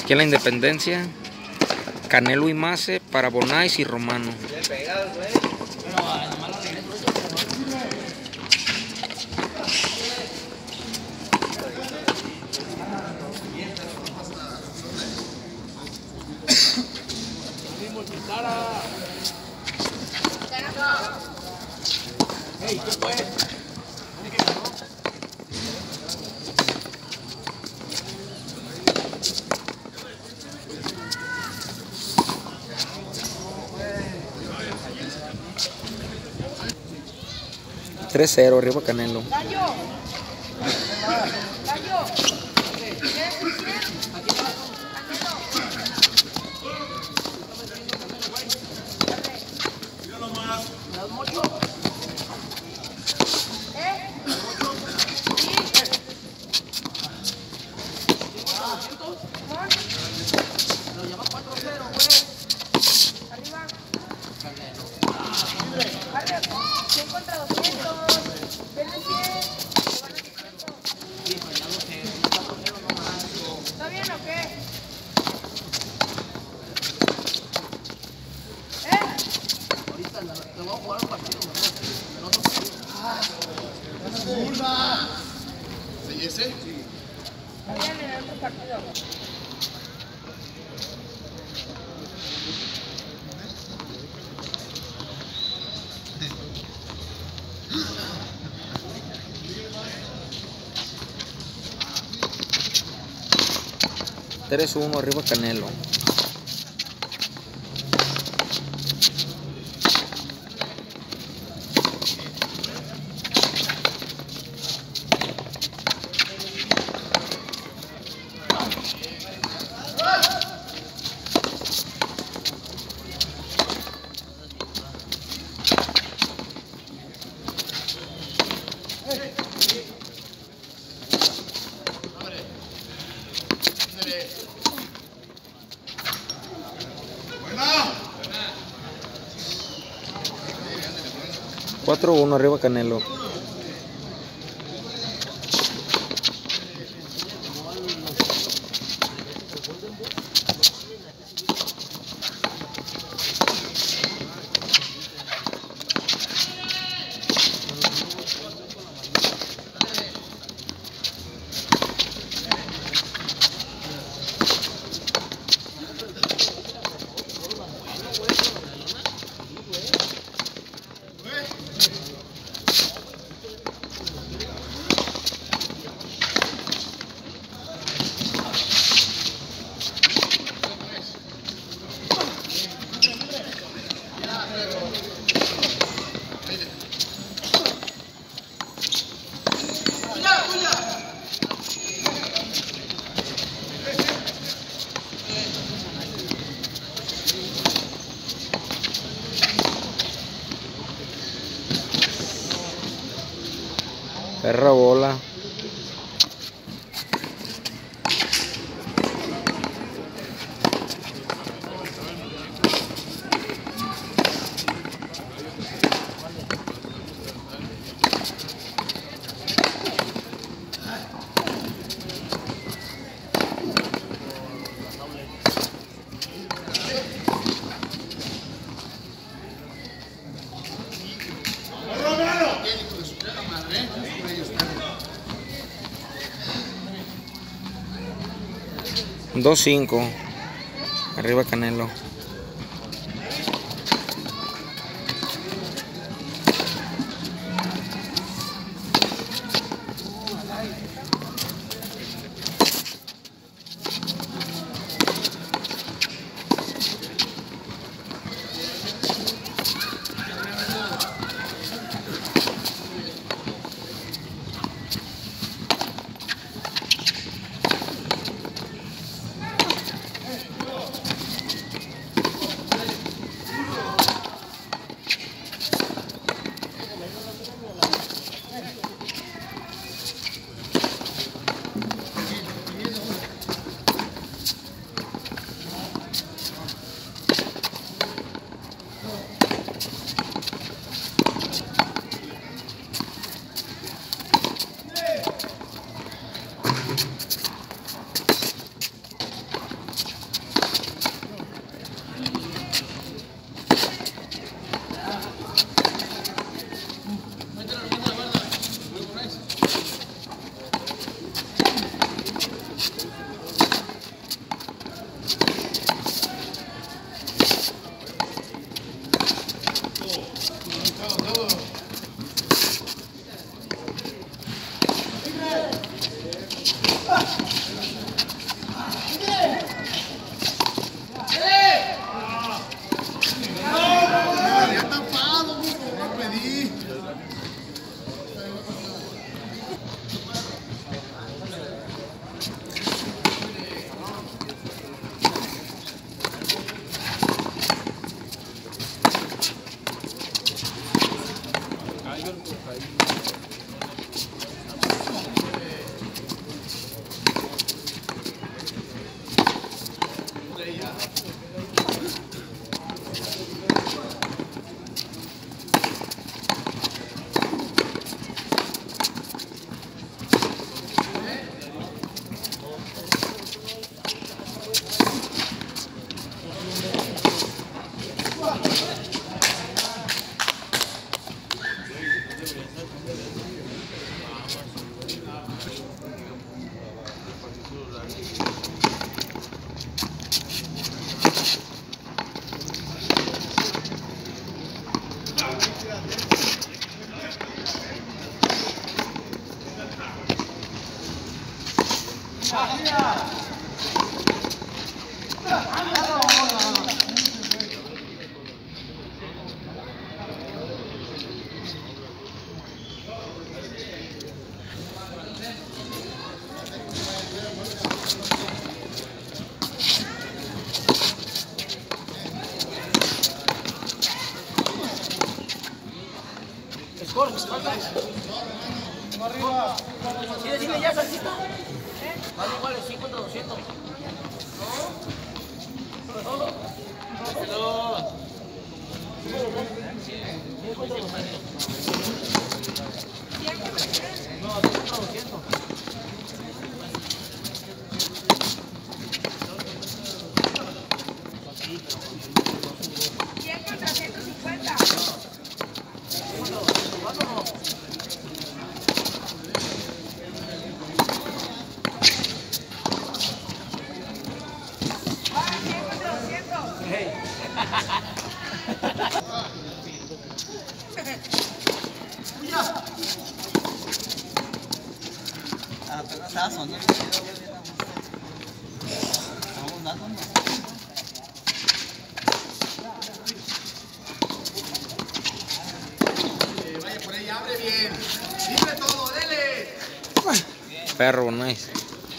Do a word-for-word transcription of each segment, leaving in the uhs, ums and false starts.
Aquí en la Independencia, Canelo y Mace para Bonais y Romano. tres cero, arriba Canelo. ¿Está bien o qué? Ahorita te voy a jugar un partido, el otro partido. ¡Curva! ¿Sí ese? Sí. Vayan en el otro partido. tres uno, arriba Canelo. cuatro uno, arriba Canelo. Perra bola. dos cinco, arriba Canelo. Vale igual, cinco contra doscientos. cien contra ciento cincuenta. apenas estaba sonando el video, güey, estamos dando, ¿no? Eh, vaya por ahí, abre bien. Libre todo, dele. Perro, nice.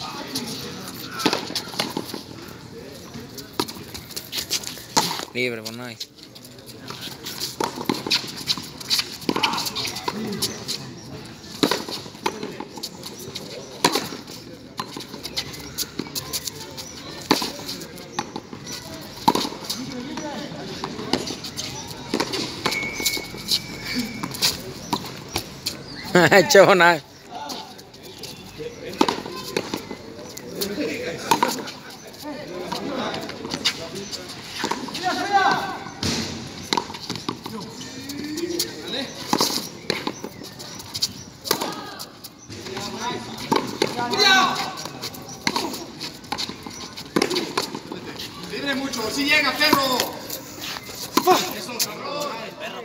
Libre, nice. Chavo, nice. Libre mucho, si llega, perro. Eso, cabrón. Perro,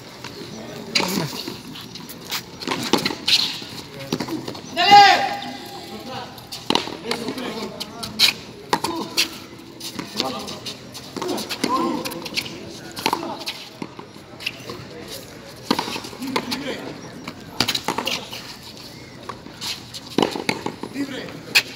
libre.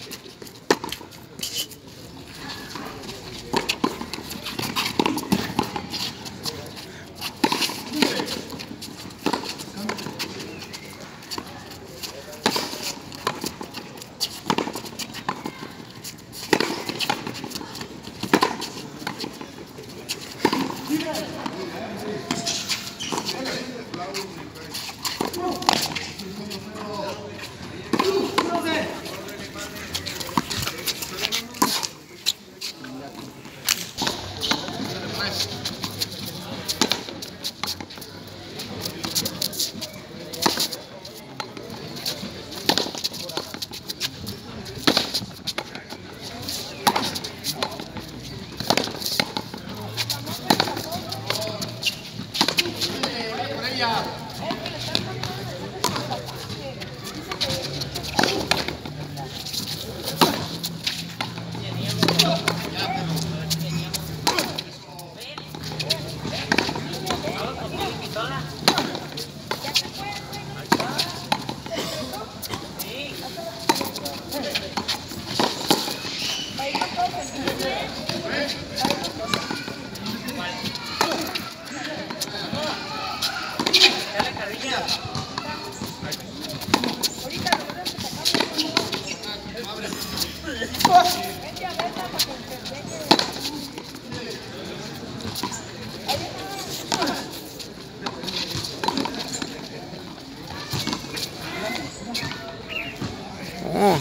Oh.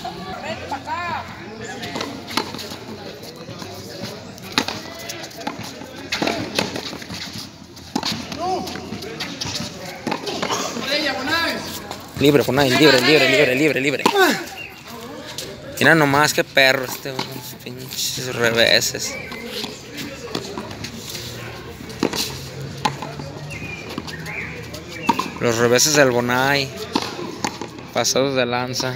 Libre, pues nice, libre, libre, libre, libre, libre. Mira nomás qué perro este, unos pinches reveses. Los reveses del Bonai, pasados de lanza.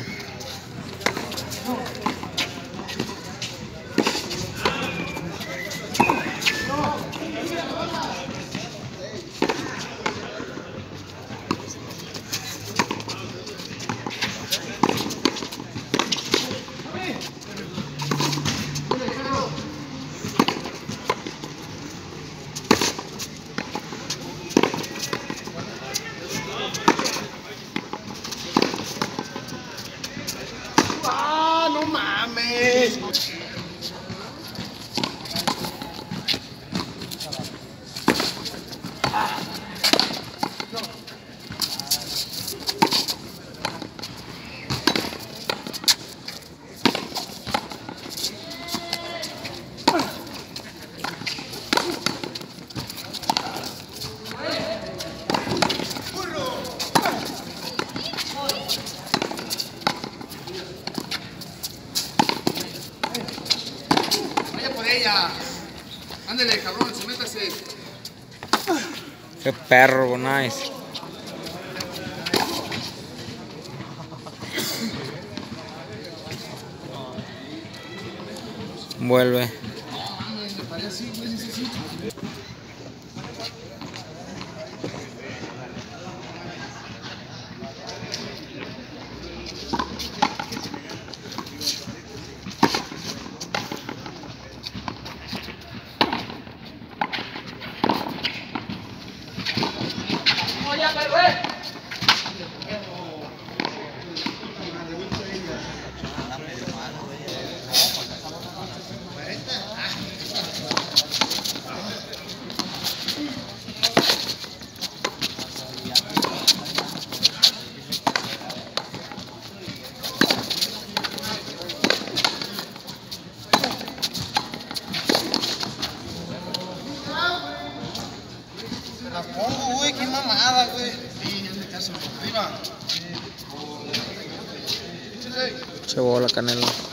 es. Ella. Ándale, cabrón, se métase. Qué perro, nice. Vuelve. Me parece así, güey, sí, sí, sí. La pongo, güey, qué mamada, güey. Sí, hazle caso. Arriba. Che bola, Canelo.